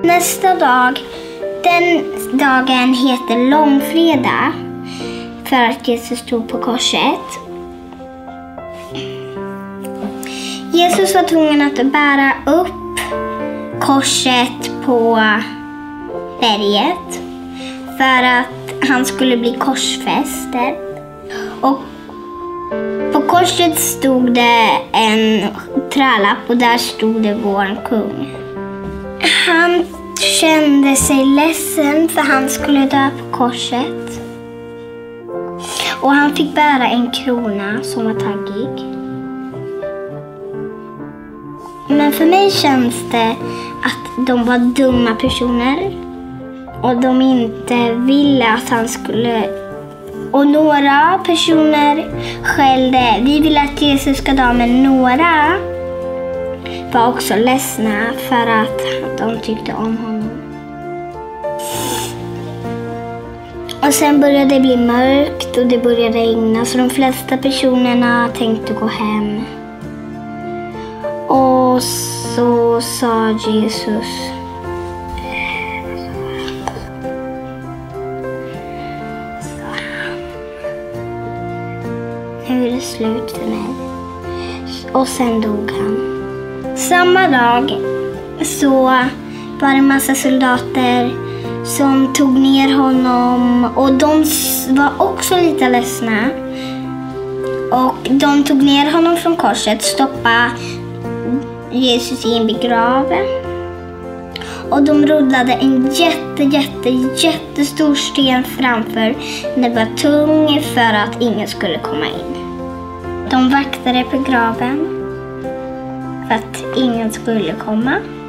Nästa dag, den dagen heter långfredag för att Jesus stod på korset. Jesus var tvungen att bära upp korset på berget för att han skulle bli korsfäst. Och på korset stod det en trälapp och där stod det vår kung. Han kände sig ledsen för han skulle dö på korset. Och han fick bära en krona som var taggig. Men för mig känns det att de var dumma personer. Och de inte ville att han skulle... Och några personer skällde. Vi vill att Jesus ska dö, men några var också ledsna för att de tyckte om honom. Och sen började det bli mörkt och det började regna. Så de flesta personerna tänkte gå hem. Och så sa Jesus... Nu är det slut för mig. Och sen dog han. Samma dag så var det en massa soldater som tog ner honom. Och de var också lite ledsna. Och de tog ner honom från korset, stoppade Jesus i en begravning. Och de rullade en jättestor sten framför. Den var tung för att ingen skulle komma in. De vaktade på graven för att ingen skulle komma.